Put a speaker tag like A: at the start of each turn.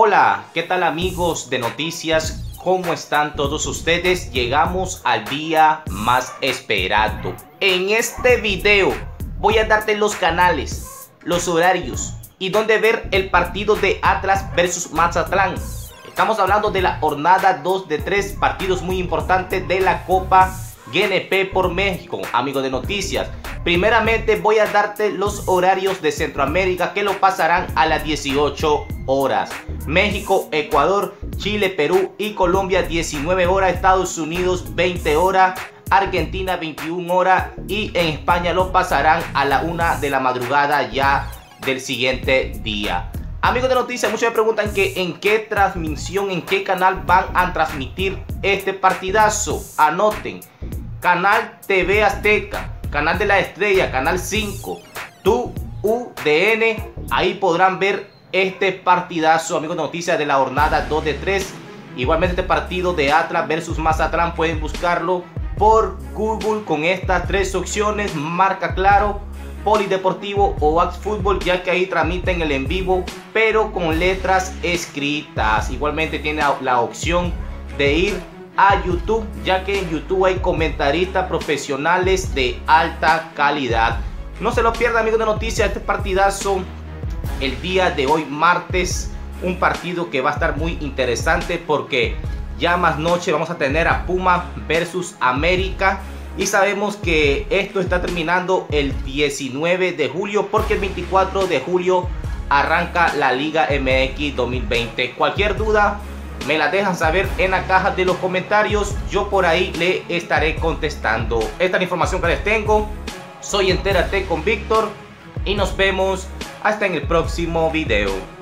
A: Hola, ¿qué tal amigos de noticias? ¿Cómo están todos ustedes? Llegamos al día más esperado. En este video voy a darte los canales, los horarios y dónde ver el partido de Atlas versus Mazatlán. Estamos hablando de la jornada 2 de 3 partidos muy importantes de la Copa GNP por México, amigos de noticias. Primeramente voy a darte los horarios de Centroamérica que lo pasarán a las 18 horas. México, Ecuador, Chile, Perú y Colombia 19 horas. Estados Unidos 20 horas. Argentina 21 horas. Y en España lo pasarán a la 1 de la madrugada ya del siguiente día. Amigos de noticias, muchos me preguntan que en qué transmisión, en qué canal van a transmitir este partidazo. Anoten: Canal TV Azteca, Canal de la Estrella, Canal 5, TUDN. Ahí podrán ver este partidazo, amigos de noticias, de la jornada 2 de 3. Igualmente este partido de Atlas versus Mazatlán pueden buscarlo por Google con estas tres opciones: Marca Claro, Polideportivo o Wax Fútbol, ya que ahí transmiten el en vivo pero con letras escritas. Igualmente tiene la opción de ir a YouTube, ya que en YouTube hay comentaristas profesionales de alta calidad. No se lo pierda, amigos de noticias, este partidazo el día de hoy martes, un partido que va a estar muy interesante porque ya más noche vamos a tener a Puma versus América. Y sabemos que esto está terminando el 19 de julio porque el 24 de julio arranca la Liga MX 2020. Cualquier duda me la dejan saber en la caja de los comentarios. Yo por ahí le estaré contestando. Esta es la información que les tengo. Soy Entérate con Víctor y nos vemos hasta en el próximo video.